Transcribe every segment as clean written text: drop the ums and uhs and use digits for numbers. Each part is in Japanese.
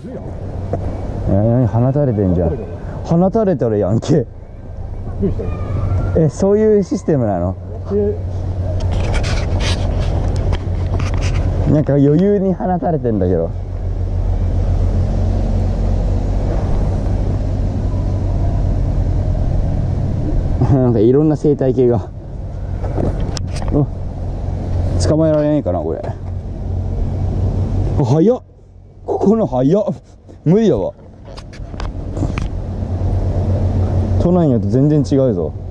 放たれてんじゃん。放たれたらやんけ。そういうシステムなの？なんか余裕に放たれてんだけど。なんかいろんな生態系が。捕まえられないかなこれ。早っ。ここの早っ。無理だわ。都内によって全然違うぞ。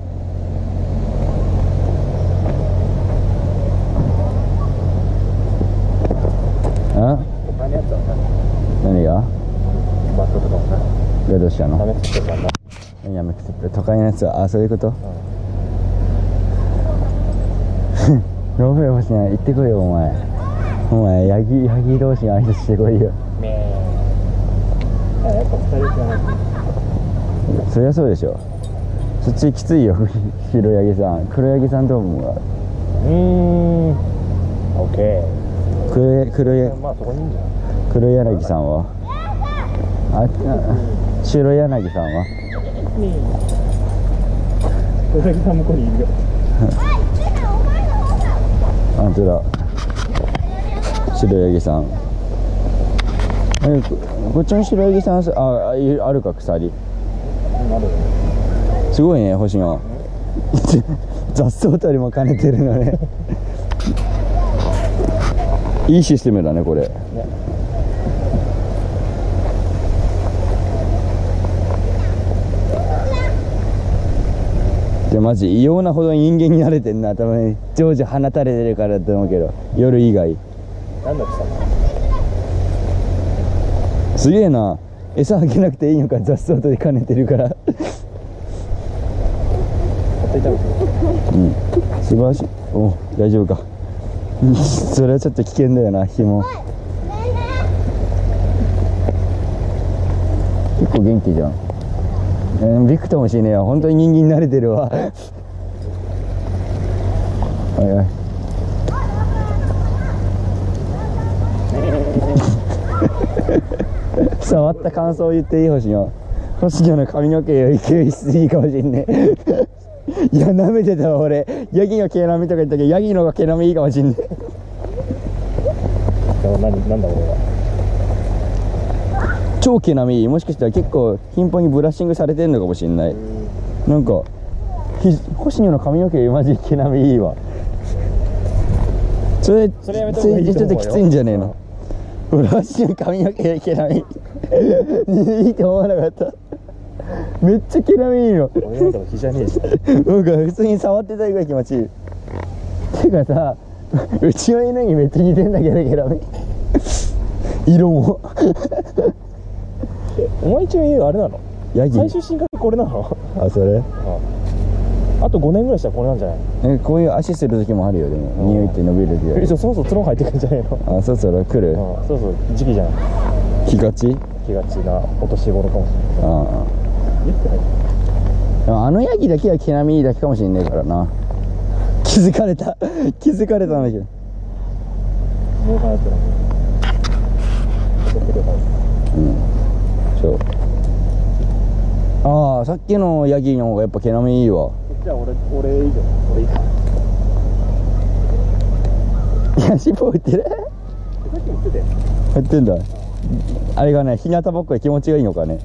他のやつは何が？ バットとかもさ、 どうしたの？ やめくってたんだ。 やめくって都会のやつは、そういうこと？ロベ欲しいな、行ってこいよお前。お前ヤギ同士が挨拶してこいよ。 めー。やっぱ2人じゃない。 そりゃそうでしょ。そっちきついよ。白ヤギさん、黒ヤギさんどう思うわ。 オッケー。まあそこにいいんじゃん。 黒柳さんは？白柳さんは？ 黒柳さん向こうにいるよ。 本当だ。白柳さん。こっちの白柳さん、あるか鎖。すごいね星野。雑草取りも兼ねてるのね。いいシステムだねこれ。でマジ異様なほど人間に慣れてんな。多分常時放たれてるからだと思うけど、夜以外。 なんだってさ。 すげえな。餌あげなくていいのか、雑草取り兼ねてるから。素晴らしい。お、大丈夫か。それはちょっと危険だよな、紐。結構元気じゃん。びくともしねえよ。本当に人間に慣れてるわ。はいはい。触った感想を言っていい？星野の髪の毛より吸湿いいかもしんねえ。いや舐めてたわ俺。ヤギの毛並みとか言ったけど、ヤギのが毛並みいいかもしんねえ。 なんだ俺は。 超毛並みいい。もしかしたら結構頻繁にブラッシングされてんのかもしんない。なんか星野の髪の毛よりマジ毛並みいいわ。それやめた方がいいと思うよ。ちょっときついんじゃねえの？ブラッシング髪の毛より毛並みいいと思わなかった。めっちゃ毛並みいいの。 俺なんかの日じゃねえし。 僕は普通に触ってたぐらい気持ちいい。てかさ、うちの犬にめっちゃ似てんだけど毛並み。色も。 お前一応言うあれなの？ ヤギ。 最終進化これなの？ あ、それ？ あと5年ぐらいしたらこれなんじゃない？ こういう足する時もあるよ。でも匂いって伸びる時は。 そろそろ角生えてくるんじゃないの？ あ、そろそろ来る。 そうそう時期じゃない。 気がちなお年頃かもしれない。 でもあのヤギだけは毛並みいいだけかもしれないからな。気づかれたんだけど。 もうかなってな。 そう。ああ、さっきのヤギの方がやっぱ毛並みいいわ。 じゃあ俺以上俺いいか。 いや、尻尾振ってる。 さっきも言ってたよ。 振ってんだ。あれがね、日向ぼっこで気持ちがいいのかね。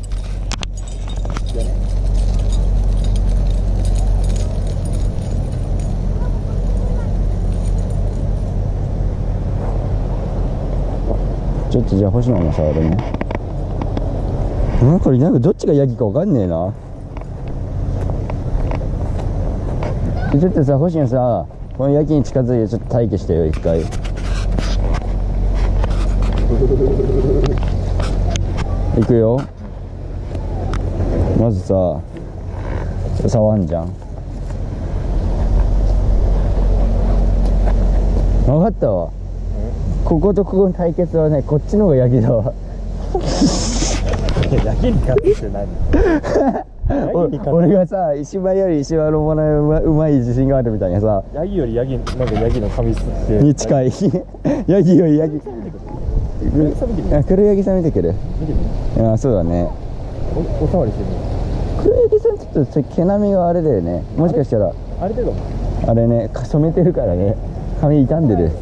ちょっとじゃあ星野も触るね。これなんかどっちがヤギかわかんねえな。ちょっとさ、星野さ、このヤギに近づいてちょっと待機してよ、一回。いくよ。まずさ、触んじゃん。分かったわ。こことここの対決はね、こっちの方がヤギだわ。 ヤギに勝つって何？ 俺がさ、石破より石破のものうまい自信があるみたいなさ。 ヤギよりなんかヤギの髪質ってに近い。ヤギよりヤギ。 黒柳さん見てくる。 見てみる。 あ、そうだね。 お触りしてみる。 黒柳さんちょっと毛並みがあれだよね。もしかしたらあれだよ。 あれね、染めてるからね、髪傷んでる。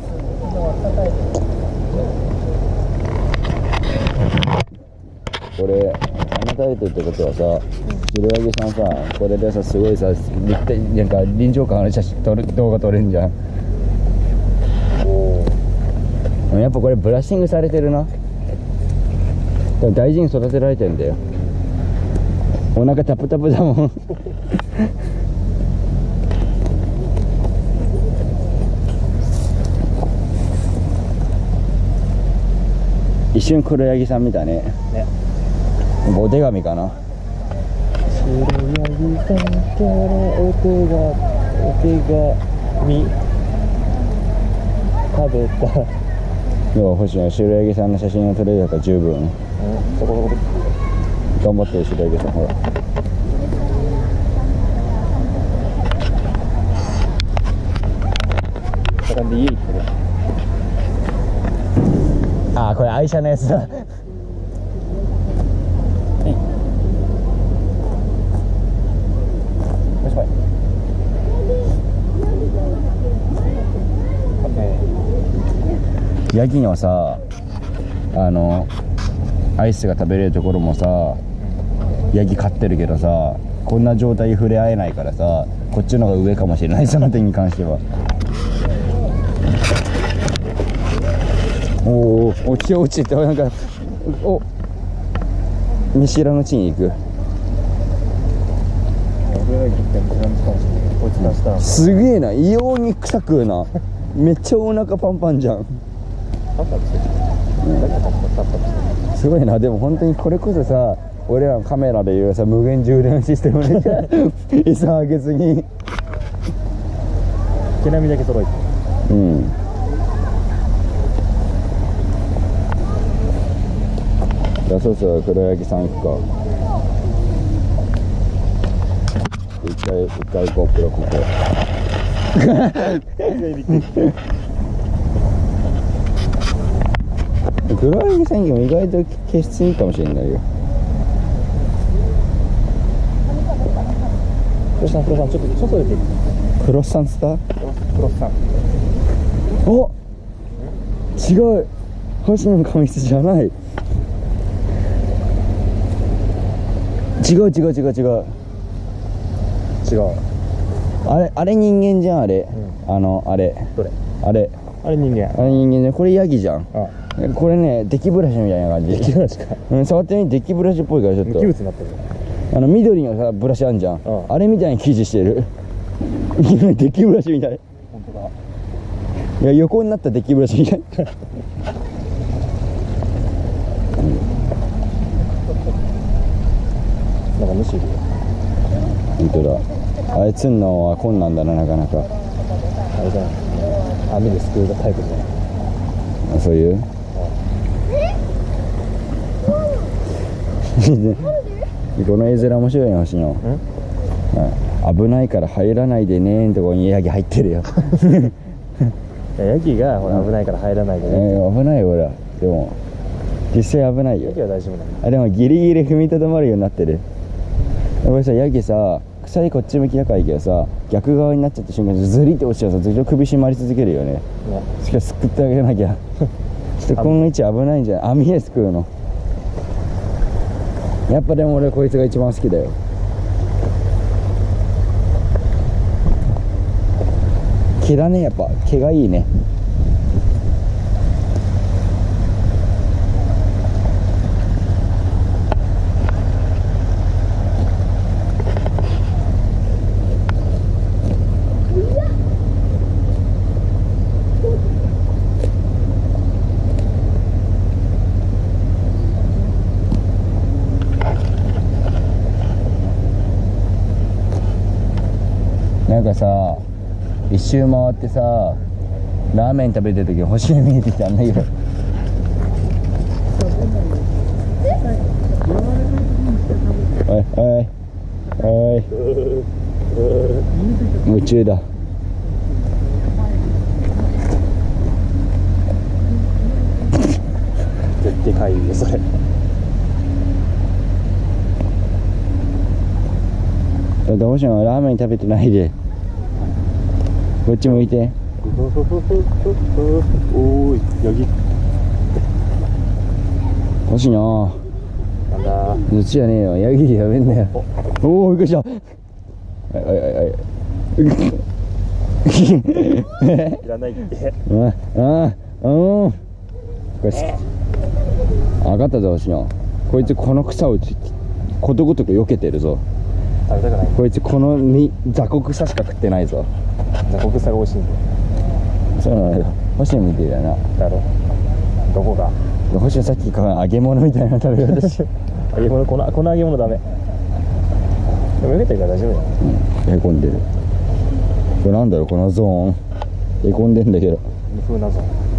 これ放たれてるってことはさ、白柳さんさ、これでさ、すごいさ、なんか臨場感ある写真撮る、動画撮れんじゃん。やっぱこれブラッシングされてるな。大事に育てられてんだよ。お腹タプタプだもん。一瞬黒柳さん見たね。お手紙かな。 白柳さんからお手紙食べた。 要は星野、白柳さんの写真を撮れるから十分。 そこ頑張ってる白柳さん、ほら。 そこで家行ってる。 ああ、これ愛車のやつだ。ヤギのさ、アイスが食べれるところもさ、ヤギ飼ってるけどさ、こんな状態で触れ合えないからさ、こっちの方が上かもしれない、その点に関しては。おお、落ちって、なんか、見知らぬ地に行く。すげえな、異様に草食うな。めっちゃお腹パンパンじゃん。すごいな。でも本当にこれこそさ、俺らのカメラでいうさ、無限充電システムで餌あげずに毛並みだけ揃えて。 うん。じゃあそろそろ黒柳さん行くか。一回こう、ここ黒柳さんも意外と毛質いいかもしれないよ。 黒さん、ちょっと外出て。 クロッサンつった？ クロさん。 お、違う、星野の髪質じゃない。違う。あれ人間じゃん、あれ。あれ。 どれ？ あれ人間。 あれ人間ね。これヤギじゃん。 あ、 これね、デッキブラシみたいな感じ。 デッキブラシか。 うん、触ってみ、デッキブラシっぽいからちょっと。 無機物になってる。 緑のさ、ブラシあんじゃん。あれみたいに生地してる。デッキブラシみたい。 本当だ。 いや、横になったデッキブラシみたい。 なんか無視いるよ。 本当だ。あれ釣んのは困難だな、なかなか。 あれじゃない。網ですくうタイプじゃない。 あ、そういう。この絵面面白いな、星野。危ないから入らないでねーんとこにヤギ入ってるよ。 ヤギがほら危ないから入らないでね。 危ないよ、ほら。でも実際危ないよ。 ヤギは大丈夫なんだ。 でもギリギリ踏みとどまるようになってる。これさ、ヤギさ、鎖こっち向きだからいいけどさ、逆側になっちゃった瞬間にズリって落ちちゃうとさ、ずっと首締まり続けるよね。しかしすくってあげなきゃ。ちょっとこの位置危ないんじゃない？網ですくうの。やっぱでも俺こいつが一番好きだよ。毛だね、やっぱ毛がいいね。なんかさ、一周回ってさ、ラーメン食べてる時星が見えてきたんだけど。おい夢中だ。 かいよそれ。 どうしよう、ラーメン食べてないで。こっち向いて。 おーい、ヤギ。 星野、 なんだ。 どっちじゃねえよ、ヤギやめんなよ。おお、びっくりした。 いらないって。 これ分かったぞ、星野。こいつこの草をことごとく避けてるぞ。 食べたくない。 こいつこの雑穀草しか食ってないぞ。 雑穀草が美味しいんだよ。 そうなのよ。星野見てるよな。 だろ。どこが。 星野さっきから揚げ物みたいな食べ方しよ揚げ物、この揚げ物ダメ。でも揚げてるから大丈夫だよ。 へこんでる。これなんだろう、このゾーン。へこんでんだけど。 無風なぞ。